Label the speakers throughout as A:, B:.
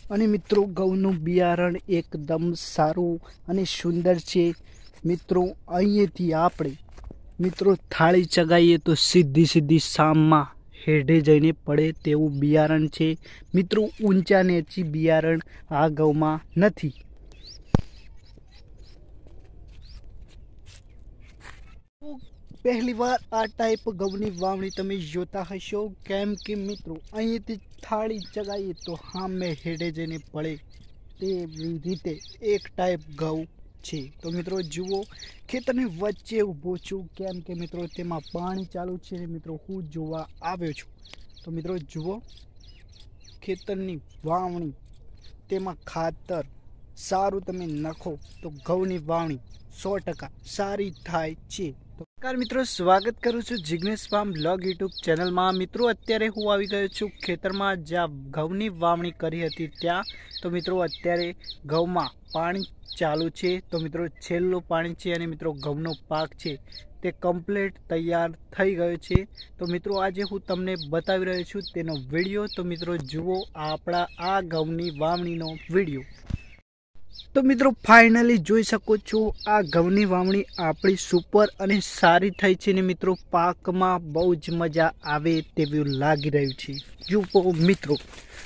A: અને મિત્રો ઘઉંનું બિયારણ એકદમ સારું અને સુંદર છે। મિત્રો અહીંયાથી આપણે મિત્રો થાળી ચગાવીએ તો સીધી સીધી સામમાં હેઠે જઈને પડે તેવું બિયારણ છે। મિત્રો ઊંચા નીચી બિયારણ આ ઘઉંમાં નથી। પહેલી વાર આ ટાઈપ ઘઉંની વાવણી તમે જોતા હશો, કેમ કે મિત્રો અહીંયાથી થાળી ચગાવીએ તો સામે હેઠે જઈને પડે તેવી રીતે એક ટાઈપ ઘઉં છે। તો મિત્રો જુઓ, ખેતરની વચ્ચે ઊભો છું કેમ કે મિત્રો તેમાં પાણી ચાલુ છે। મિત્રો હું જોવા આવ્યો છું। તો મિત્રો જુઓ, ખેતરની વાવણી તેમાં ખાતર સારું તમે નાખો તો ઘઉંની વાવણી 100% સારી થાય છે। નમસ્કાર મિત્રો, સ્વાગત કરું છું જિગ્નેશ ફાર્મ બ્લોગ યુટ્યુબ ચેનલમાં। મિત્રો અત્યારે હું આવી ગયો છું ખેતરમાં જ્યાં ઘઉંની વાવણી કરી હતી ત્યાં। તો મિત્રો અત્યારે ઘઉંમાં પાણી ચાલુ છે। તો મિત્રો છેલ્લું પાણી છે અને મિત્રો ઘઉંનો પાક છે તે કમ્પ્લીટ તૈયાર થઈ ગયો છે। તો મિત્રો આજે હું તમને બતાવી રહ્યો છું તેનો વિડીયો। તો મિત્રો જુઓ આપણા આ ઘઉંની વાવણીનો વિડીયો। તો મિત્રો ફાઇનલી જોઈ શકો છો આ ઘઉંની વાવણી આપણી સુપર અને સારી થઈ છે ને મિત્રો પાકમાં બહુ જ મજા આવે તેવું લાગી રહ્યું છે। જુઓ મિત્રો,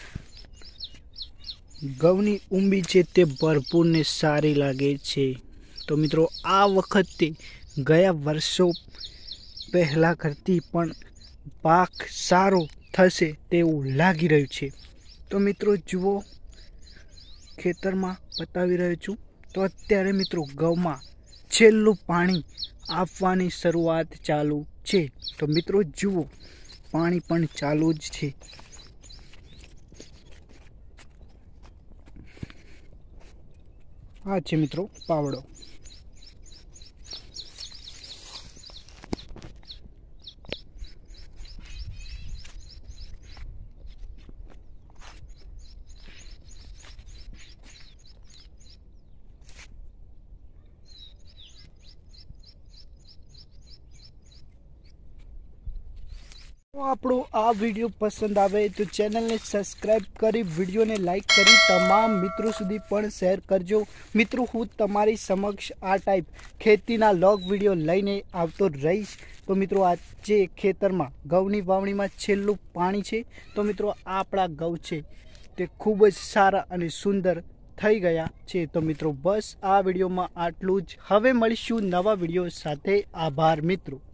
A: ઘઉંની ઉંબી છે તે ભરપૂર ને સારી લાગે છે। તો મિત્રો આ વખતે ગયા વર્ષો પહેલા કરતી પણ પાક સારો થશે તેવું લાગી રહ્યું છે। તો મિત્રો જુઓ, ખેતરમાં બતાવી રહ્યો છું। તો અત્યારે મિત્રો ઘઉંમાં છેલ્લું પાણી આપવાની શરૂઆત ચાલુ છે। તો મિત્રો જુઓ, પાણી પણ ચાલુ જ છે। આ છે મિત્રો પાવડો। આપણો આ વિડીયો પસંદ આવે તો ચેનલને સબસ્ક્રાઇબ કરી વિડીયોને લાઈક કરી તમામ મિત્રો સુધી પણ શેર કરજો। મિત્રો હું તમારી સમક્ષ આ ટાઈપ ખેતીના લોગ વિડીયો લઈને આવતો રહીશ। તો મિત્રો આજે ખેતરમાં ઘઉંની વાવણીમાં છેલ્લું પાણી છે। તો મિત્રો આપણા ઘઉં છે તે ખૂબ જ સારા અને સુંદર થઈ ગયા છે। તો મિત્રો બસ આ વિડીયોમાં આટલું જ। હવે મળીશું નવા વિડીયો સાથે। આભાર મિત્રો।